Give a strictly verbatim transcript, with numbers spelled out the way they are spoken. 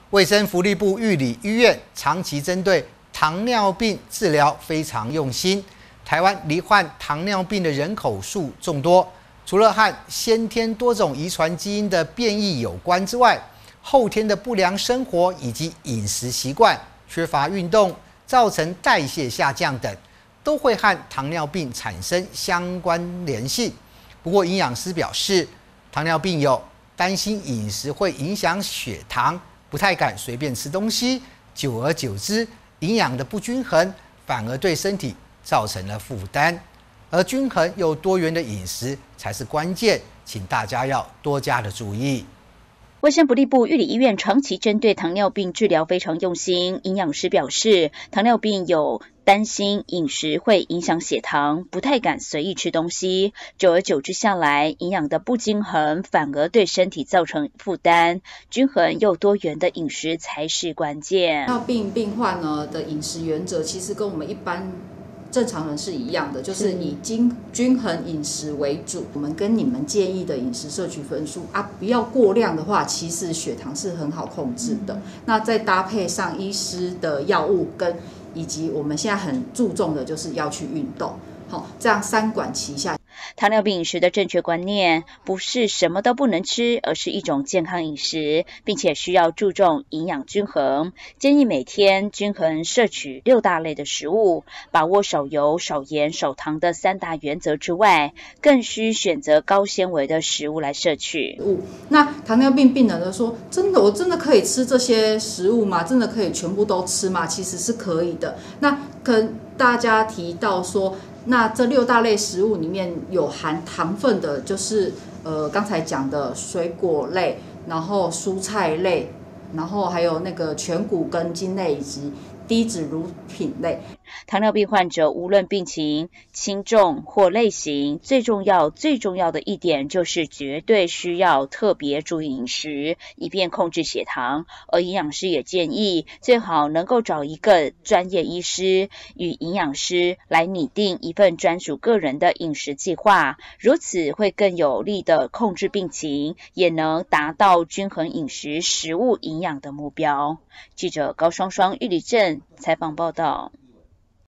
卫生福利部玉里医院长期针对糖尿病治疗非常用心。台湾罹患糖尿病的人口数众多，除了和先天多种遗传基因的变异有关之外，后天的不良生活以及饮食习惯、缺乏运动、造成代谢下降等，都会和糖尿病产生相关联性。不过，营养师表示，糖尿病友担心饮食会影响血糖，不太敢随便吃东西，久而久之，营养的不均衡反而对身体造成了负担。而均衡又多元的饮食才是关键，请大家要多加的注意。 卫生福利部玉里医院长期针对糖尿病治疗非常用心，营养师表示，糖尿病有担心饮食会影响血糖，不太敢随意吃东西，久而久之下来，营养的不均衡反而对身体造成负担，均衡又多元的饮食才是关键。 糖尿病病患呢的饮食原则其实跟我们一般正常人是一样的，就是以均均衡饮食为主。我们跟你们建议的饮食摄取分数啊，不要过量的话，其实血糖是很好控制的。嗯、那再搭配上医师的药物跟以及我们现在很注重的就是要去运动，好，这样三管齐下。 糖尿病饮食的正确观念，不是什么都不能吃，而是一种健康饮食，并且需要注重营养均衡。建议每天均衡摄取六大类的食物，把握少油、少盐、少糖的三大原则之外，更需选择高纤维的食物来摄取。 那糖尿病病人都说，真的，我真的可以吃这些食物吗？真的可以全部都吃吗？其实是可以的。那跟大家提到说，那这六大类食物里面有含糖分的，就是呃刚才讲的水果类，然后蔬菜类，然后还有那个全谷根茎类以及低脂乳品类。 糖尿病患者无论病情轻重或类型，最重要最重要的一点就是绝对需要特别注意饮食，以便控制血糖。而营养师也建议，最好能够找一个专业医师与营养师来拟定一份专属个人的饮食计划，如此会更有力的控制病情，也能达到均衡饮食、食物营养的目标。记者高双双玉里镇采访报道。